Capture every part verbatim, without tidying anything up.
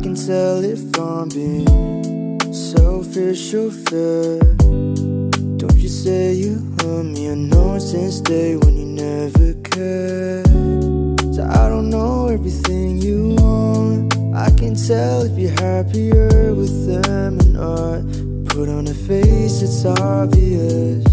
can tell if I'm being selfish or fair. Don't you say you love me, I know since day when you never cared. So I don't know everything you want, I can tell if you're happier with them or not. Put on a face, it's obvious.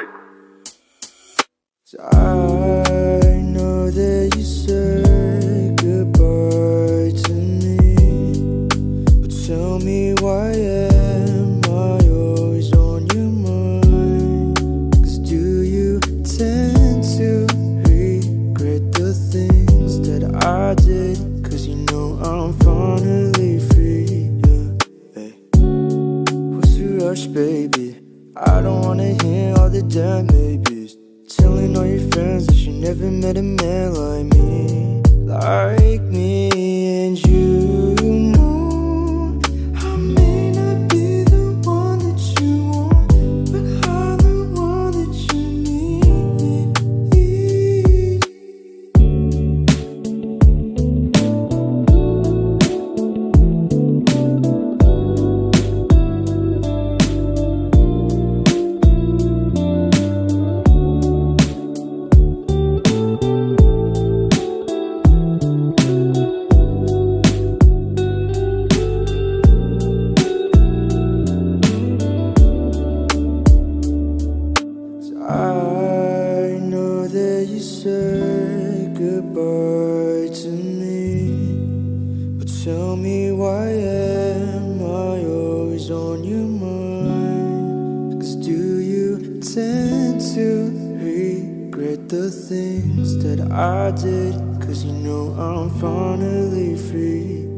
So I know that you said goodbye to me, but tell me why am I always on your mind? Cause do you tend to regret the things that I did? Cause you know I'm finally free, yeah, hey. What's the rush, baby? I don't wanna hear all the damn maybes, telling all your friends that you never met a man like me, like me. And you know I may not be the one that you want, but I'm the one that you need. I know that you said goodbye to me, but tell me why am I always on your mind? Cause do you tend to regret the things that I did? Cause you know I'm finally free.